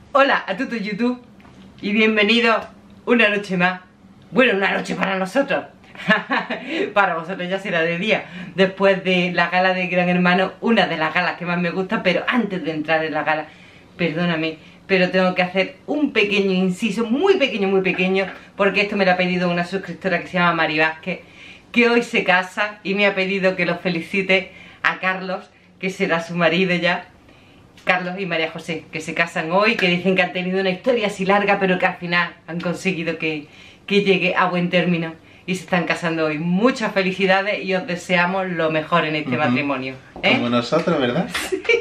Hola a todo YouTube y bienvenidos una noche más. Bueno, una noche para nosotros. Para vosotros ya será de día. Después de la gala de Gran Hermano, una de las galas que más me gusta. Pero antes de entrar en la gala, perdóname, pero tengo que hacer un pequeño inciso, muy pequeño, porque esto me lo ha pedido una suscriptora que se llama Mari Vázquez, que hoy se casa y me ha pedido que los felicite a Carlos, que será su marido ya. Carlos y María José, que se casan hoy, que dicen que han tenido una historia así larga, pero que al final han conseguido que llegue a buen término y se están casando hoy. Muchas felicidades y os deseamos lo mejor en este matrimonio. Como nosotros, ¿verdad?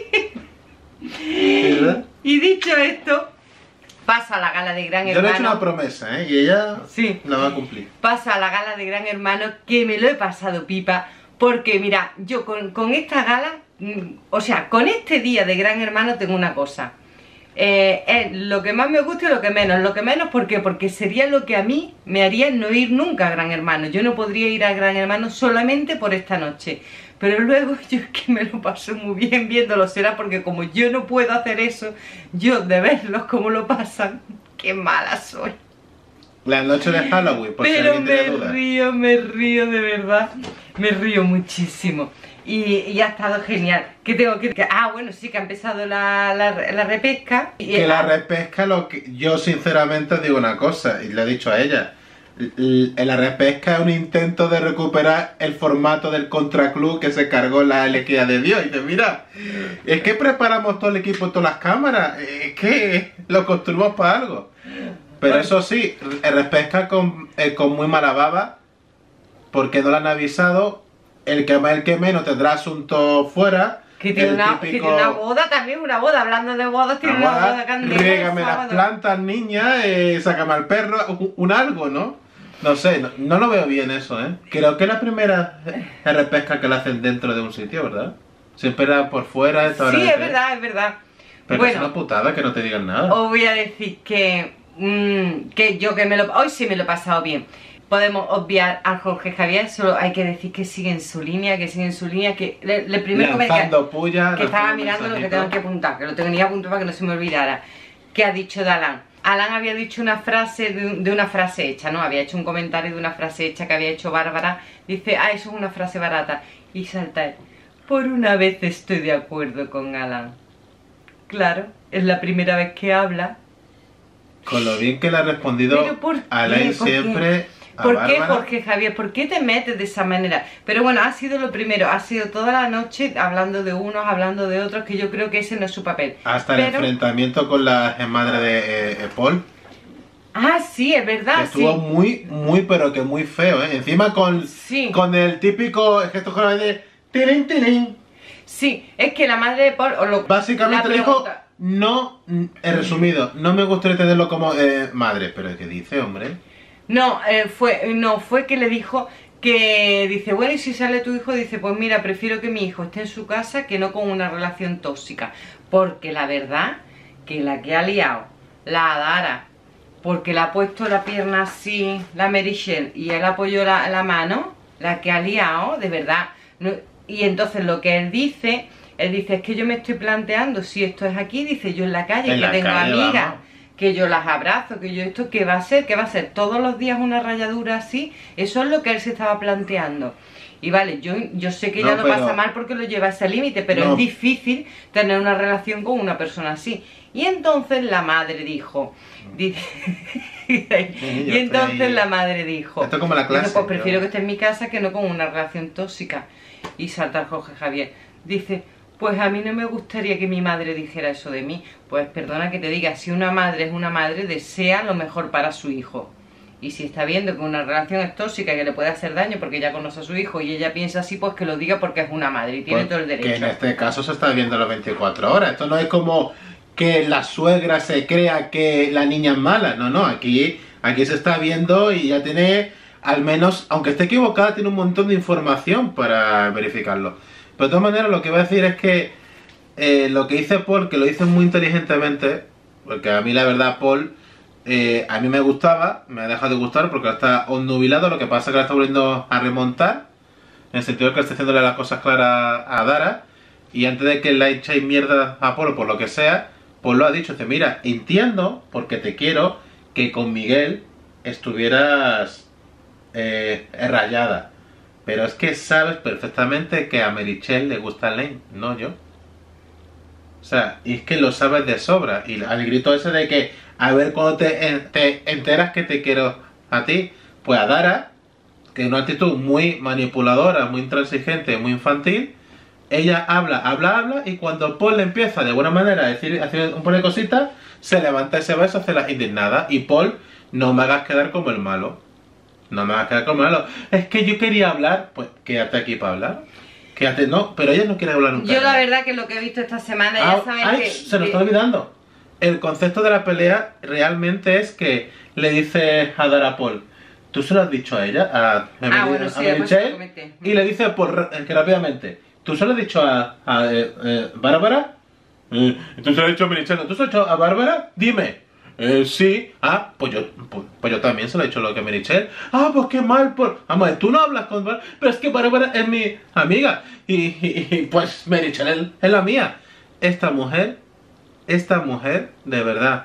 Sí. ¿Verdad? Y dicho esto, pasa a la gala de Gran Hermano. Yo le he hecho una promesa, y ella sí, la va a cumplir. Pasa a la gala de Gran Hermano, que me lo he pasado pipa, porque mira, yo con esta gala, o sea, con este día de Gran Hermano tengo una cosa. Es lo que más me gusta y lo que menos. Lo que menos, ¿por qué? Porque sería lo que a mí me haría no ir nunca a Gran Hermano. Yo no podría ir a Gran Hermano solamente por esta noche. Pero luego yo es que me lo paso muy bien viéndolo. Será porque como yo no puedo hacer eso, yo de verlos como lo pasan, qué mala soy. La noche de Halloween, por pero si alguien tiene dudas. me río de verdad. Me río muchísimo. Y ha estado genial. ¿Qué tengo que...? Ah, bueno, sí, que ha empezado la repesca. Que la repesca, yo sinceramente os digo una cosa, y le he dicho a ella. La repesca es un intento de recuperar el formato del contraclub que se cargó la Alequia de Dios. Y dice, mira, es que preparamos todo el equipo, todas las cámaras, es que lo construimos para algo. Pero bueno, eso sí, repesca con muy mala baba, porque no le han avisado. El que menos tendrá asuntos fuera. Que tiene, que tiene una boda también, hablando de bodas, tiene una boda candela. Riégame las plantas, niña, sácame al perro, un algo, ¿no? No sé, no lo veo bien eso, ¿eh? Creo que es la primera repesca que la hacen dentro de un sitio, ¿verdad? Siempre era por fuera. Sí, es verdad, es verdad. Pero bueno, es una putada que no te digan nada. Os voy a decir que hoy sí me lo he pasado bien. Podemos obviar a Jorge Javier, solo hay que decir que sigue en su línea, que le primero que estaba mirando lo que tengo que apuntar, que lo tenía apuntado para que no se me olvidara. ¿Qué ha dicho de Alan? Alan había dicho una frase de una frase hecha, ¿no? Había hecho un comentario de una frase hecha que había hecho Bárbara. Dice, eso es una frase barata. Y salta él, por una vez estoy de acuerdo con Alan. Claro, es la primera vez que habla. Con lo bien que le ha respondido Alan siempre... ¿Por qué, Jorge Javier? ¿Por qué te metes de esa manera? Pero bueno, ha sido lo primero, ha sido toda la noche hablando de unos, hablando de otros, que yo creo que ese no es su papel. Hasta el enfrentamiento con la madre de Paul. Ah, sí, es verdad, que estuvo muy, pero que muy feo, ¿eh? Encima con el típico gesto de tilín, tilín. Sí, es que la madre de Paul... Básicamente le dijo, no, he resumido, no me gustaría tenerlo como madre. Pero ¿qué dice, hombre? No, fue que le dijo que, dice, bueno, y si sale tu hijo, dice, pues mira, prefiero que mi hijo esté en su casa que no con una relación tóxica. Porque la verdad, que la que ha liado, la Adara, porque le ha puesto la pierna así, la Merichel, y él apoyó la mano, la que ha liado, de verdad. No, y entonces lo que él dice, es que yo me estoy planteando, si esto es aquí, dice, yo en la calle, que tengo amigas, que yo las abrazo, que yo esto, ¿qué va a ser? ¿Qué va a ser? ¿Todos los días una rayadura así? Eso es lo que él se estaba planteando. Y vale, yo sé que ella lo pasa mal porque lo lleva a ese límite, pero es difícil tener una relación con una persona así. Y entonces la madre dijo... la madre dijo... Esto es como la clase. Pues prefiero que esté en mi casa que no con una relación tóxica. Y salta Jorge Javier. Dice... Pues a mí no me gustaría que mi madre dijera eso de mí. Pues perdona que te diga, si una madre es una madre, desea lo mejor para su hijo. Y si está viendo que una relación es tóxica y que le puede hacer daño porque ella conoce a su hijo y ella piensa así, pues que lo diga porque es una madre y tiene todo el derecho. Que en este caso se está viendo las 24 horas. Esto no es como que la suegra se crea que la niña es mala. No, aquí se está viendo y ya tiene, al menos, aunque esté equivocada, tiene un montón de información para verificarlo. Pero de todas maneras lo que voy a decir es que lo que dice Paul, que lo dice muy inteligentemente, porque a mí la verdad Paul, a mí me gustaba, me ha dejado de gustar porque está obnubilado, lo que pasa es que la está volviendo a remontar, en el sentido de que está haciéndole las cosas claras a Dara, y antes de que le echéis mierda a Paul por lo que sea, Paul lo ha dicho, dice, mira, entiendo, porque te quiero, que con Miguel estuvieras rayada. Pero es que sabes perfectamente que a Meritxell le gusta Lane, no yo. O sea, y es que lo sabes de sobra. Y al grito ese de que, a ver cuando te enteras que te quiero a ti, pues a Dara, que es una actitud muy manipuladora, muy intransigente, muy infantil, ella habla, y cuando Paul le empieza de buena manera a decir un par de cositas, se levanta y se va y se hace la indignada. Y Paul, no me hagas quedar como el malo. No me hagas quedar como el malo. Es que yo quería hablar, pues quédate aquí para hablar. Quédate, no, pero ella no quiere hablar nunca. Yo la verdad que lo que he visto esta semana, ya sabes que... Se nos está olvidando. El concepto de la pelea realmente es que le dice a Dara Paul, tú se lo has dicho a ella, a Meritxell, y le dice que rápidamente, tú se lo has dicho a Bárbara, tú se lo has dicho a Meritxell, tú se lo has dicho a Bárbara, dime. Sí, pues yo también se lo he dicho lo que Meritxell. Pues qué mal, vamos, tú no hablas con Bárbara, pero es que Bárbara es mi amiga, y pues Meritxell es la mía. Esta mujer, de verdad,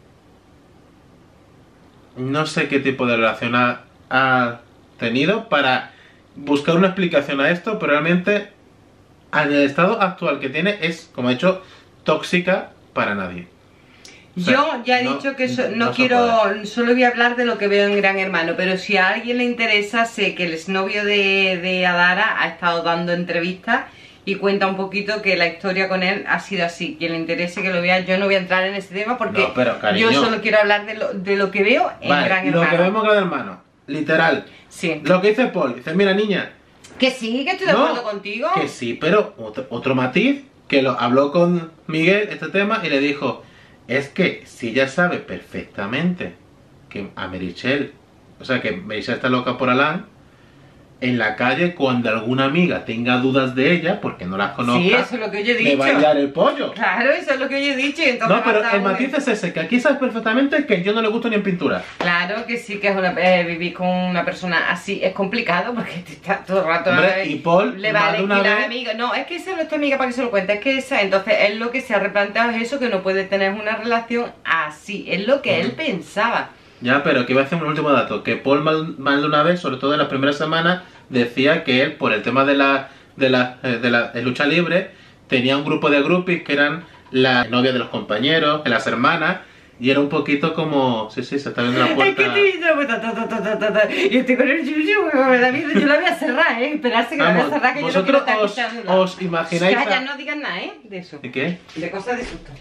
no sé qué tipo de relación ha tenido para buscar una explicación a esto, pero realmente en el estado actual que tiene es, como he dicho, tóxica para nadie. O sea, yo ya he dicho que no quiero, solo voy a hablar de lo que veo en Gran Hermano, pero si a alguien le interesa, sé que el exnovio de Adara ha estado dando entrevistas y cuenta un poquito que la historia con él ha sido así. Quien le interese que lo vea, yo no voy a entrar en ese tema porque no, pero, cariño, yo solo quiero hablar de lo que veo en Gran Hermano. Lo que vemos en Gran Hermano, literal. Sí. Lo que dice Paul, dice, mira niña. Que sí, que estoy de acuerdo contigo. Que sí, pero otro matiz, que lo habló con Miguel este tema y le dijo, es que si ella sabe perfectamente que a Meritxell, o sea que Meritxell está loca por Alan, en la calle cuando alguna amiga tenga dudas de ella, porque no las conozca, sí, eso es lo que yo he dicho, le va a dar el pollo. Claro, eso es lo que yo he dicho. Y entonces no, pero el matiz es ese, que aquí sabes perfectamente que yo no le gusto ni en pintura. Claro que sí, que es vivir con una persona así es complicado porque te está todo el rato. Hombre, y Paul le va a elegir a amiga. No, es que esa no es tu amiga para que se lo cuente, es que esa. Entonces él lo que se ha replanteado es eso, que no puede tener una relación así. Es lo que él pensaba. Ya, pero que iba a hacer un último dato, que Paul más de una vez, sobre todo en las primeras semanas, decía que él, por el tema de la lucha libre, tenía un grupo de groupies que eran la novia de los compañeros, las hermanas, y era un poquito como... Sí, se está viendo la puerta. Es que estoy viendo... Y estoy con el yuyu, me da miedo. Yo la voy a cerrar, esperarse que la voy a cerrar, que yo no quiero estar escuchándola. ¿Os imagináis? Calla, no digas nada, de eso. ¿De qué? De cosas de susto.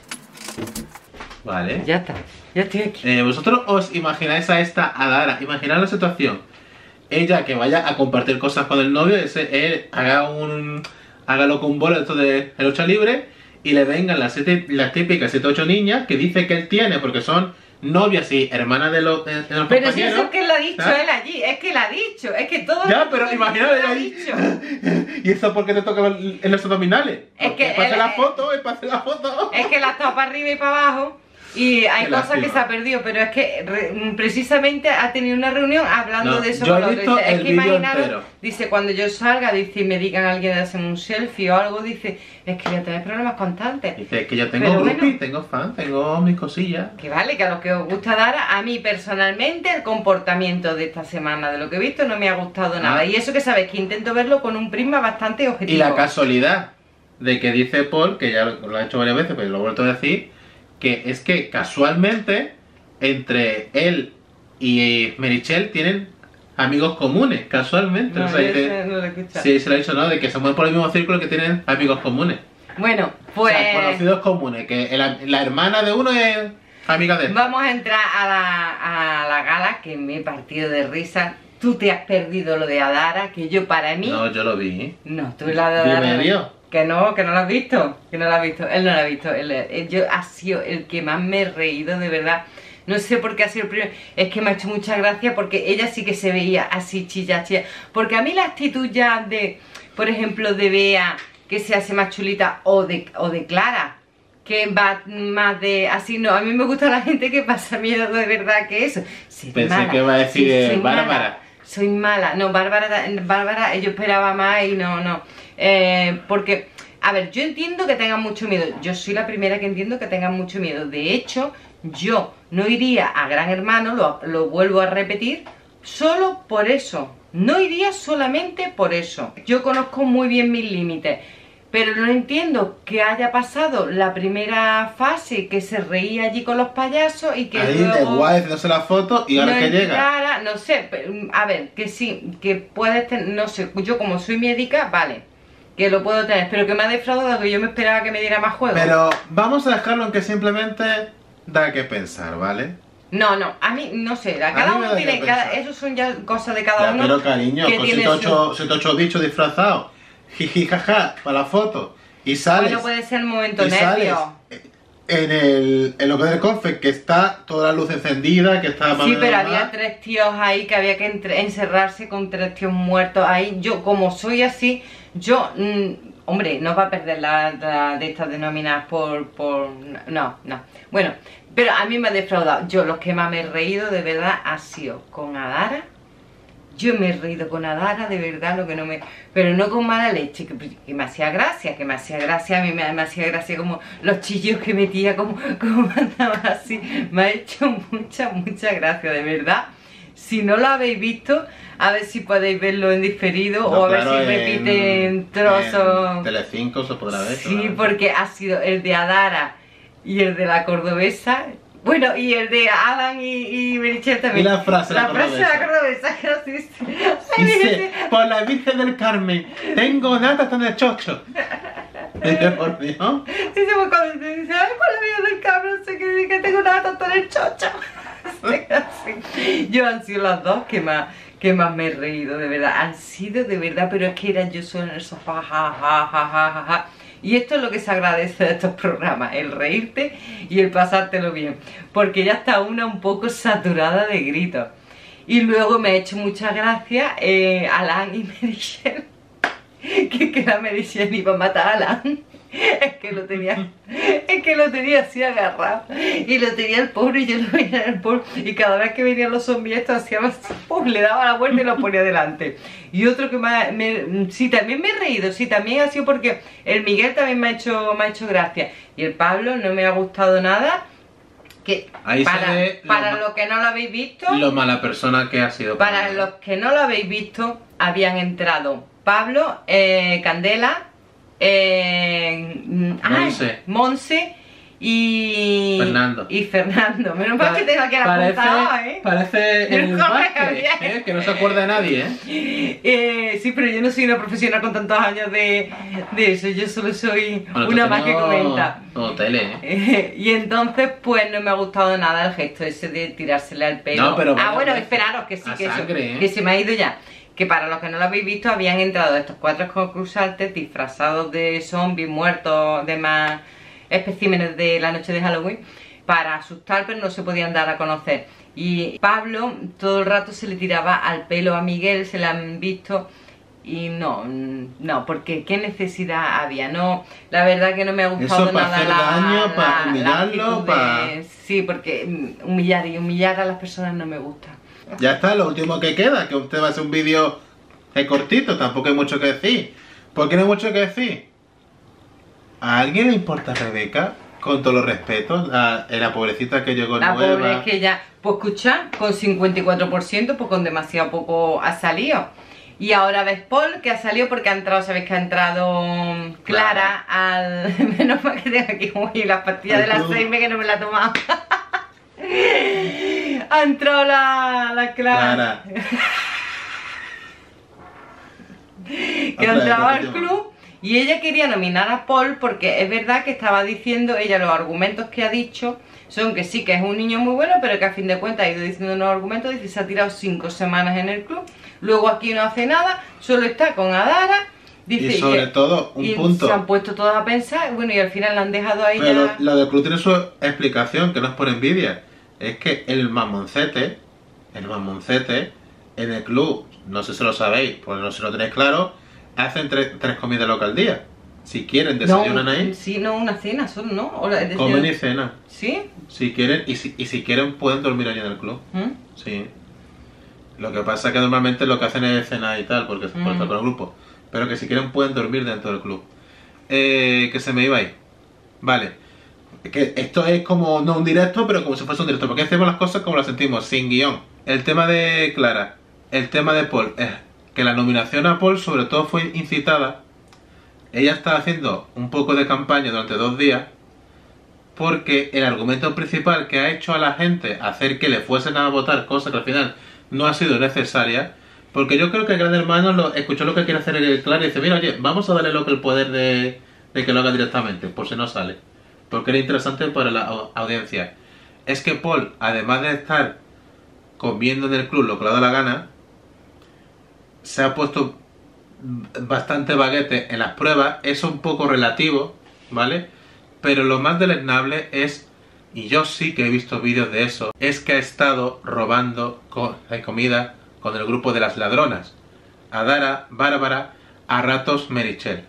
Vale. Ya está, ya estoy aquí. ¿Vosotros os imagináis a esta Adara? Imaginad la situación. Ella que vaya a compartir cosas con el novio, él hágalo con un bolo esto de lucha libre, y le vengan las típicas 7 o 8 niñas que dice que él tiene, porque son novias y hermanas de los pero compañeros. si eso es que lo ha dicho él allí, es que lo ha dicho, es que todo ya, pero imagínate él ahí. ¿Y eso por qué te toca en los abdominales? Es que pase la foto, pase la foto. Es que la está para arriba y para abajo. Y hay cosas que se ha perdido, pero es que precisamente ha tenido una reunión hablando de eso yo con he los visto otros. Es el que vídeo imaginaros, entero. dice, cuando yo salga, dice, y me digan a alguien de hacer un selfie o algo, dice, es que voy a tener problemas constantes. Dice, es que yo tengo groupie, tengo fan, tengo mis cosillas. Que vale, que a los que os gusta dar, a mí personalmente el comportamiento de esta semana, de lo que he visto, no me ha gustado nada. Y eso que sabes, que intento verlo con un prisma bastante objetivo. Y la casualidad de que dice Paul, que ya lo ha hecho varias veces, pero lo he vuelto a decir, que es que casualmente entre él y Meritxell tienen amigos comunes, casualmente. No, o sea, no lo he escuchado. Sí, se lo ha dicho, ¿no? De que se mueven por el mismo círculo, que tienen amigos comunes. Bueno, pues... O sea, conocidos comunes, que la hermana de uno es amiga de él. Vamos a entrar a la gala, que me he partido de risa. Tú te has perdido lo de Adara, que yo para mí... No, yo lo vi. No, tú la de Adara... ¿Medio? Que no lo has visto, que no lo has visto, él no lo ha visto, yo ha sido el que más me he reído, de verdad, no sé por qué ha sido el primero, es que me ha hecho mucha gracia porque ella sí que se veía así chilla, porque a mí la actitud ya de, por ejemplo, de Bea, que se hace más chulita, o de Clara, que va más de así, no, a mí me gusta la gente que pasa miedo de verdad que eso. Pensé que iba a decir Bárbara. Soy mala, no, Bárbara yo esperaba más y no, porque A ver, yo entiendo que tengan mucho miedo. Yo soy la primera que entiendo que tengan mucho miedo. De hecho, yo no iría a Gran Hermano, lo vuelvo a repetir, solo por eso. No iría solamente por eso. Yo conozco muy bien mis límites. Pero no entiendo que haya pasado la primera fase, que se reía allí con los payasos y que ahí luego de guay haciéndose la foto y ahora no que llega. entrara, no sé, a ver, que sí, que puedes tener, no sé, yo como soy médica, vale, que lo puedo tener, pero que me ha defraudado, que yo me esperaba que me diera más juego. Pero vamos a dejarlo en que simplemente da que pensar, ¿vale? No, a mí, no sé, A cada mí me uno da que tiene, pensar. eso son ya cosas de cada Ya, uno. pero cariño, que con tiene 7-8 bichos disfrazados, jiji jaja, para la foto, y sales. Bueno, puede ser el momento y sales nervio. en lo que es el confet, que está toda la luz encendida, que está más Sí, o menos pero normal. había 3 tíos ahí que había que encerrarse con 3 tíos muertos ahí. Yo, como soy así, yo, hombre, no va a perder la de estas denominadas no. Bueno, pero a mí me ha defraudado. Yo, los que más me he reído de verdad ha sido con Adara. Yo me he reído con Adara, de verdad, lo que no me... Pero no con mala leche, que me hacía gracia, a mí me hacía gracia como los chillos que metía, como andaba así. Me ha hecho mucha gracia, de verdad. Si no lo habéis visto, a ver si podéis verlo en diferido o a ver si repiten trozos. En Telecinco se podrá ver. Sí, porque ha sido el de Adara y el de la cordobesa. Bueno, y el de Adam y Merichel también. Y la frase de la cordobesa, que así dice. Dice, por la Virgen del Carmen, tengo nata hasta en el chocho. Dice, por Dios. Dice, pues cuando te dice, ay, por la Virgen del Carmen, no sé qué, dice que tengo nata hasta en el chocho. Así. Yo han sido las dos que más me he reído, de verdad. Han sido de verdad, pero es que era yo solo en el sofá, ja. Y esto es lo que se agradece de estos programas, el reírte y el pasártelo bien, porque ya está una un poco saturada de gritos. Y luego me ha hecho mucha gracia Alan y Merichel, que la Merichel iba a matar a Alan. Es que lo tenía así agarrado y lo tenía el pobre y yo lo veía el pobre y cada vez que venían los zombies esto hacía así, ¡pum!, le daba la vuelta y lo ponía delante. Y otro que sí, también me he reído, sí, también ha sido porque el Miguel también me ha hecho gracia y el Pablo no me ha gustado nada. Que ahí para los que no lo habéis visto, lo mala persona que ha sido. para los que no lo habéis visto, habían entrado Pablo, Candela, Monse y Fernando. Menos mal que tengo aquí la apuntado, Parece el Vázquez, que no se acuerda de nadie, sí, pero yo no soy una profesional con tantos años de eso. Yo solo soy una más que comenta. No, tele, y entonces, pues no me ha gustado nada el gesto ese de tirársele al pelo. No, pero bueno, esperaros, que sí, sangre, que se me ha ido ya. Que para los que no lo habéis visto, habían entrado estos 4 concursantes disfrazados de zombies, muertos, demás especímenes de la noche de Halloween, para asustar, pero no se podían dar a conocer. Y Pablo todo el rato se le tiraba al pelo a Miguel, se le han visto, y no, porque qué necesidad había. No, la verdad que no me ha gustado nada hacer daño, para humillarlo, sí, porque humillar a las personas no me gusta. Ya está, lo último que queda, que usted va a hacer un vídeo cortito, tampoco hay mucho que decir. ¿Por qué no hay mucho que decir? ¿A alguien le importa Rebeca? Con todos los respetos, la pobrecita que llegó nueva. La pobre es que ya, pues escucha, con 54%, pues con demasiado poco ha salido. Y ahora ves Paul, que ha salido porque ha entrado, sabéis que ha entrado Clara al... Menos mal que tengo aquí uy, las pastillas de las 6 que no me la he tomado. Ha entrado la Clara. Que ha entrado al club y ella quería nominar a Paul porque es verdad que estaba diciendo, ella los argumentos que ha dicho son que sí, que es un niño muy bueno, pero que a fin de cuentas ha ido diciendo unos argumentos, dice, se ha tirado 5 semanas en el club, luego aquí no hace nada, solo está con Adara. Dice, y sobre todo, un punto. Se han puesto todos a pensar, bueno, y al final la han dejado ahí. Pero ya... lo del club tiene su explicación, que no es por envidia. Es que el mamoncete en el club, no sé si lo sabéis, porque no se lo tenéis claro, hacen tres comidas locas al día. Si quieren, desayunan ahí. Sí, no, una cena solo, ¿no? Comen y cenan. ¿Sí? Si quieren, y si quieren pueden dormir allí en el club. Sí. Lo que pasa es que normalmente lo que hacen es cenar y tal, porque por estar con el grupo. Pero que si quieren pueden dormir dentro del club. que se me iba ahí. Vale. Que esto es como, no un directo, pero como si fuese un directo. Porque hacemos las cosas como las sentimos, sin guión. El tema de Clara, el tema de Paul, es que la nominación a Paul sobre todo fue incitada. Ella está haciendo un poco de campaña durante 2 días. Porque el argumento principal que ha hecho a la gente hacer que le fuesen a votar, cosa que al final no ha sido necesaria. Porque yo creo que el Gran Hermano escuchó lo que quiere hacer el Clara y dice, mira, oye, vamos a darle el poder de que lo haga directamente, por si no sale. Porque era interesante para la audiencia. Es que Paul, además de estar comiendo en el club lo que le da la gana, se ha puesto bastante baguete en las pruebas. Es un poco relativo, ¿vale? Pero lo más deleznable es, y yo sí que he visto vídeos de eso, es que ha estado robando comida con el grupo de las ladronas. Adara, Bárbara, a ratos Meritxell.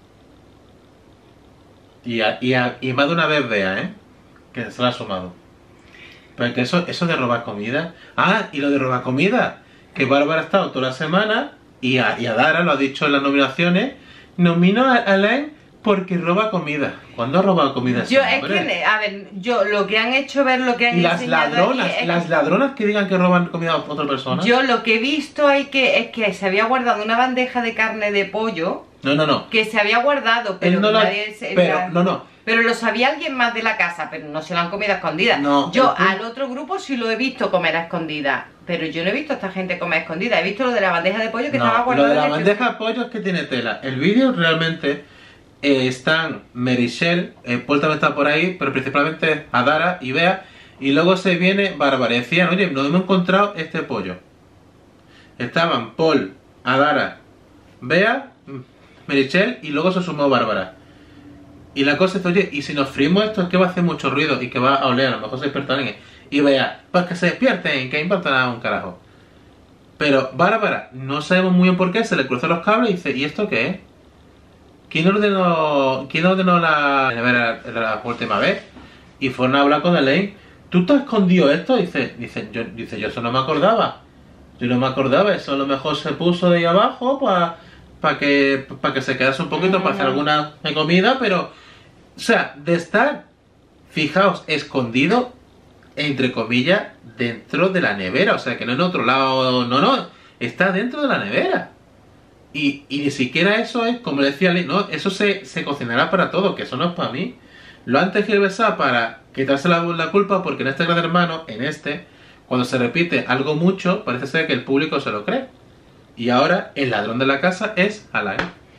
Y más de una vez Bea, ¿eh? Que se lo ha sumado. Pero que eso de robar comida... Ah, y lo de robar comida. Que Bárbara ha estado toda la semana y Adara lo ha dicho en las nominaciones. Nomino a Alain porque roba comida. ¿Cuándo ha robado comida? Yo, es que, a ver, yo lo que han hecho ver, lo que han enseñado aquí las ladronas que digan que roban comida a otra persona. Yo lo que he visto es que se había guardado una bandeja de carne de pollo. No. Que se había guardado, pero no nadie no. Pero lo sabía alguien más de la casa, pero no se lo han comido a escondidas. No, yo al otro grupo sí lo he visto comer a escondidas, pero yo no he visto a esta gente comer a escondidas. He visto lo de la bandeja de pollo que estaba guardado. Lo de la bandeja de pollo es que tiene tela. El vídeo realmente están Meritxell, Paul también está por ahí, pero principalmente Adara y Bea. Y luego se viene Bárbara. Y decían, oye, no hemos encontrado este pollo. Estaban Paul, Adara, Bea, Meritxell y luego se sumó Bárbara. Y la cosa es, oye, y si nos frimos esto es que va a hacer mucho ruido y que va a oler, a lo mejor se despiertan. Y Bea, pues que se despierten, que importa nada un carajo. Pero Bárbara, no sabemos muy bien por qué, se le cruzó los cables y dice, ¿y esto qué es? ¿Quién ordenó la última vez? Y fueron a hablar con Elaine. ¿Tú te has escondido esto? Dice, yo eso no me acordaba. Yo no me acordaba, eso a lo mejor se puso de ahí abajo para que se quedase un poquito para hacer alguna comida, pero... O sea, de estar, fijaos, escondido, entre comillas, dentro de la nevera. O sea, que no en otro lado, no, está dentro de la nevera. Y ni siquiera eso es, como le decía Lee, no, eso se cocinará para todo, que eso no es para mí. Lo han tergiversado para quitarse la culpa, porque en este Gran Hermano, cuando se repite algo mucho, parece ser que el público se lo cree. Y ahora el ladrón de la casa es Alain.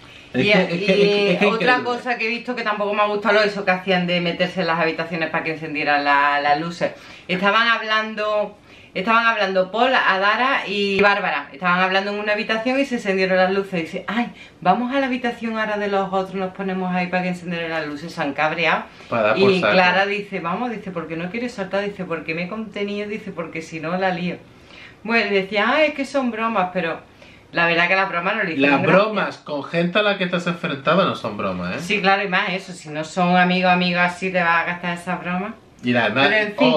Y otra cosa que he visto que tampoco me ha gustado, eso que hacían de meterse en las habitaciones para que encendieran las luces. Estaban hablando Paul, Adara y Bárbara. Estaban hablando en una habitación y se encendieron las luces. Y dice, ay, vamos a la habitación ahora de los otros, nos ponemos ahí para que encendieran las luces. Se han cabreado. Y Clara dice, vamos, dice, porque no quiere saltar, dice, porque me he contenido, dice, porque si no la lío. Bueno, y decía, ay, es que son bromas, pero... La verdad que las bromas no le hicieron. Las bromas con gente a la que te has enfrentado no son bromas, ¿eh? Sí, claro, y más eso. Si no son amigos así, te vas a gastar esas bromas. Y además,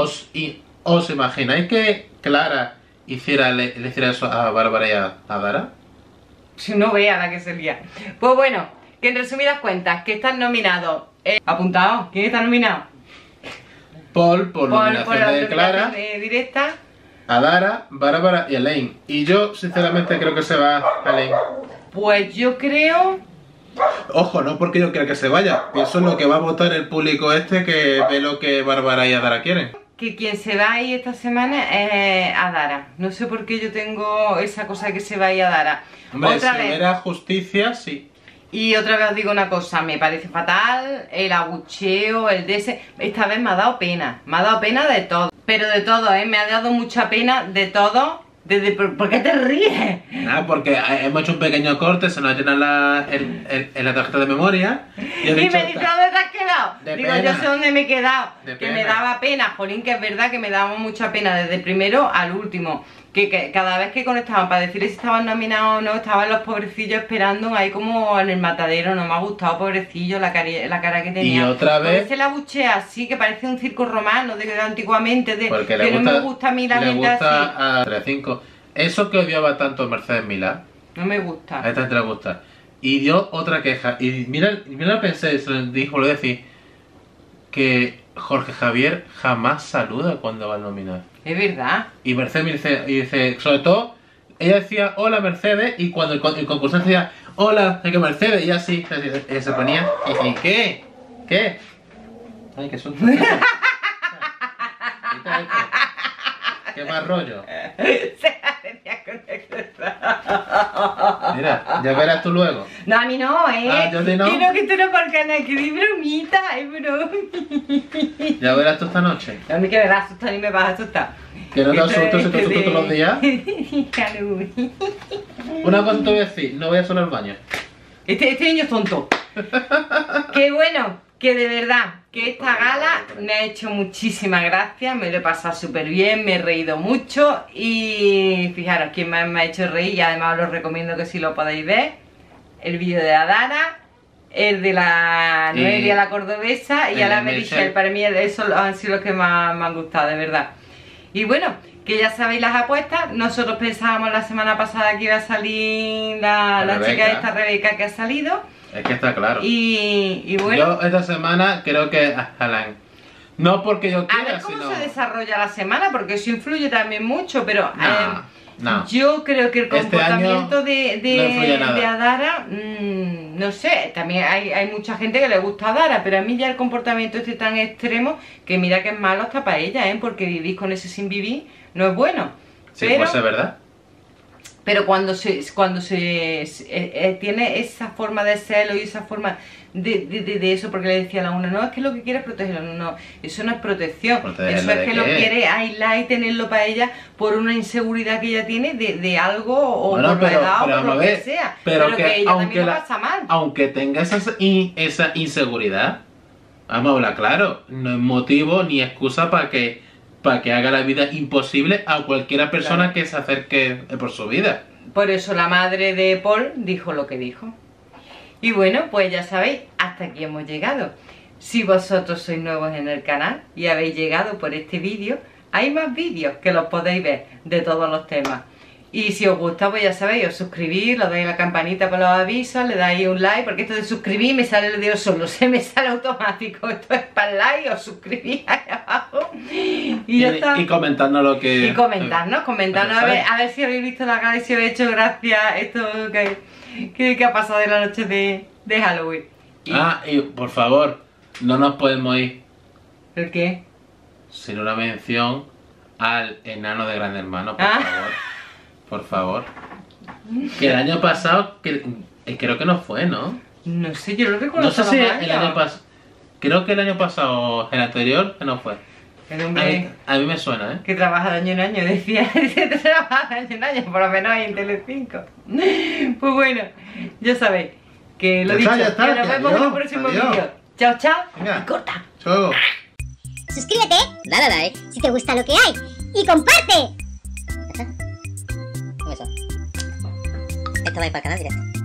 ¿os imagináis que Clara le hiciera eso a Bárbara y a Dara? Si no vea la que se lía. Pues bueno, que en resumidas cuentas, que están nominados. Apuntado, ¿quién está nominado? Paul, por nominación de Clara. Directa. Adara, Bárbara y Elaine. Y yo, sinceramente, creo que se va Elaine. Pues yo creo... Ojo, no porque yo quiera que se vaya. Pienso en lo que va a votar el público que ve lo que Bárbara y Adara quieren. Que quien se va ahí esta semana es Adara. No sé por qué yo tengo esa cosa de que se va ahí Adara. Hombre, otra vez. Si hubiera justicia, sí. Y otra vez os digo una cosa, me parece fatal el abucheo, esta vez me ha dado pena de todo. Pero de todo, me ha dado mucha pena de todo. ¿Por qué te ríes? Nada, porque hemos hecho un pequeño corte, se nos ha llenado la tarjeta de memoria. Y me dice, ¿dónde te has quedado? Digo, yo sé dónde me he quedado. Que me daba pena, jolín, que es verdad que me daba mucha pena desde el primero al último. Que cada vez que conectaban para decirles si estaban nominados o no, estaban los pobrecillos esperando ahí como en el matadero. No me ha gustado, pobrecillo, la cara que tenía. Y otra vez... Parece la buchea así, que parece un circo romano de antiguamente, porque que no me gusta a mí la gente así. Le gusta a 3-5. Eso que odiaba tanto Mercedes Milá. No me gusta. A esta gente le gusta. y dio otra queja. Y mira, pensé, se lo dijo, volvió a decir que Jorge Javier jamás saluda cuando va a nominar. Es verdad. Y Mercedes me dice, sobre todo, ella decía hola Mercedes, y cuando el concursante decía hola, que Mercedes, y así, ella se ponía y decía, ¿qué? ¿Qué? Ay, qué susto. ¿Qué te ha hecho? ¿Qué más rollo? Se la tenía conectada. Mira, ya verás tú luego. No, a mí no, ¿eh? Ah, yo sí no. Que no, que tú no por canal, que di bromita, es broma. Ya verás tú esta noche. A mí que me vas a asustar y me vas a asustar. Que no te asustes, se te asusto todos los días. Halloween. Una cosa te voy a decir, no voy a solo al baño. Este niño es tonto. Qué bueno, que de verdad, que esta gala me ha hecho muchísimas gracias, me lo he pasado súper bien, me he reído mucho y fijaros, quién más me ha hecho reír y además os lo recomiendo que si lo podéis ver, el vídeo de Adara, el de la Noelia, la cordobesa y a la Merichel, para mí esos han sido los que más me han gustado, de verdad. Y bueno, que ya sabéis las apuestas, nosotros pensábamos la semana pasada que iba a salir la chica esta Rebeca que ha salido. Es que está claro. Y bueno. Yo esta semana creo que Alan. No porque yo quiera, a ver cómo sino... se desarrolla la semana, porque eso influye también mucho, pero no. yo creo que el comportamiento no influye nada. de Adara, no sé, también hay mucha gente que le gusta Adara, pero a mí ya el comportamiento este tan extremo, que mira que es malo hasta para ella, porque vivir con ese sin vivir no es bueno. Sí, pero, pues es verdad. Pero cuando se tiene esa forma de celo y esa forma de eso, porque le decía a la una, no, es que lo que quiere es protegerlo, no, eso no es protección, eso es que lo quiere aislar y tenerlo para ella por una inseguridad que ella tiene de algo o bueno, por la edad o por lo que sea, pero que ella también lo pasa mal. Aunque tenga esa inseguridad, vamos a hablar claro, no es motivo ni excusa para que haga la vida imposible a cualquiera persona que se acerque por su vida. Por eso la madre de Paul dijo lo que dijo. Y bueno, pues ya sabéis, hasta aquí hemos llegado. Si vosotros sois nuevos en el canal y habéis llegado por este vídeo, hay más vídeos que los podéis ver de todos los temas. Y si os gusta, pues ya sabéis, os suscribís, le dais a la campanita para los avisos, le dais un like, porque esto de suscribir me sale el dedo solo, se me sale automático. Esto es para el like, os suscribís ahí abajo y ya está. Y comentadnos lo que... Y comentadnos a ver si habéis visto la gala y si os ha hecho gracia esto que ha pasado de la noche de Halloween. Y por favor, no nos podemos ir. ¿Por qué? Sin una mención al enano de Gran Hermano, por favor. Por favor. Que el año pasado, creo que no fue, ¿no? No sé, yo lo recuerdo. No sé si el año pasado. Creo que el año pasado, el anterior, que no fue. El hombre a mí me suena, ¿eh? Que trabaja de año en año, decía. Trabaja de año en año, por lo menos ahí en Telecinco. Pues bueno, ya sabéis que lo dicho, ya está, que nos vemos en el próximo vídeo. Chao, chao. Venga. Y corta. Chao. Suscríbete, dale a like si te gusta lo que hay y comparte. Eso. Esto va a ir para el canal directo.